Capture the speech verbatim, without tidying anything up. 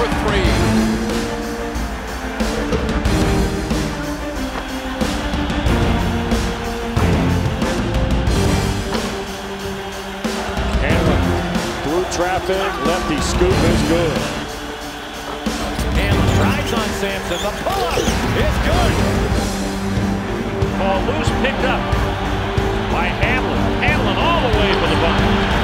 for three. Hanlan through traffic, lefty scoop is good. Hanlan tries on Sampson. The pull-up is good. Ball loose, picked up by Hanlan. Hanlan all the way for the bunt.